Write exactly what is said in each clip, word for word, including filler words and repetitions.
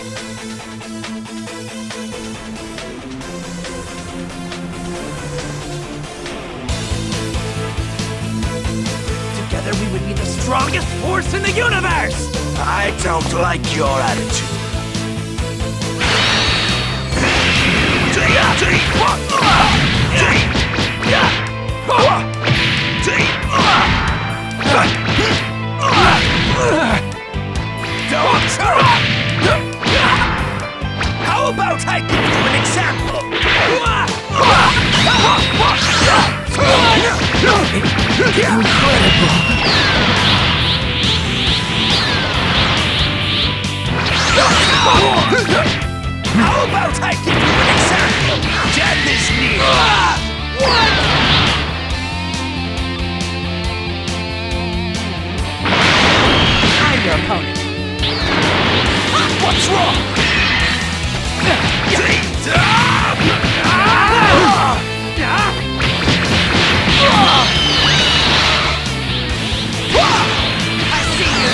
Together we would be the strongest force in the universe! I don't like your attitude. How about I give you an example? Incredible! How about I give you an example? Death is near! What? I'm your opponent. What's wrong? I see you!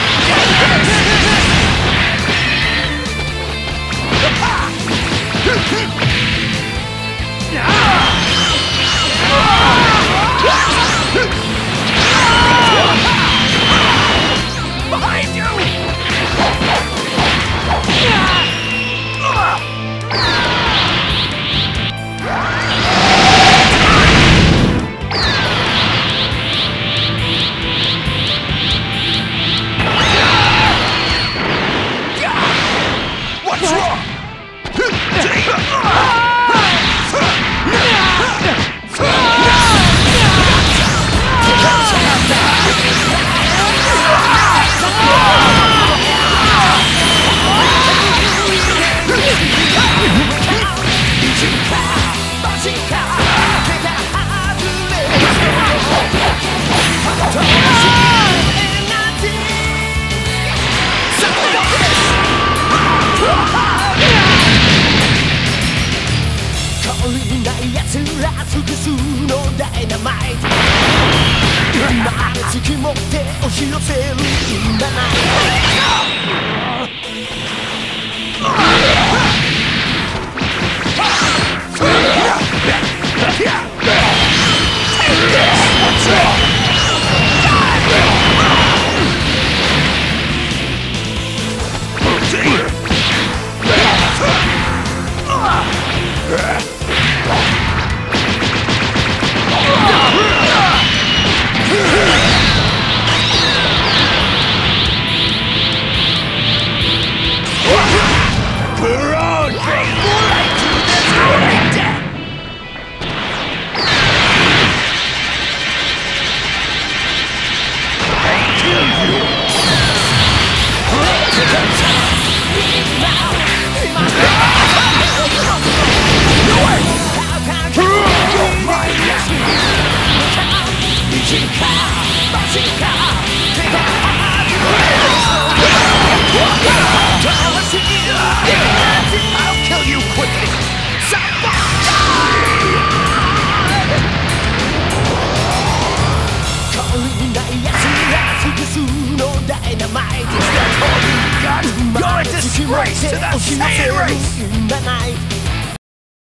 Behind you! What's wrong? I'll kill you quickly! You're a disgrace to the Saiyan race!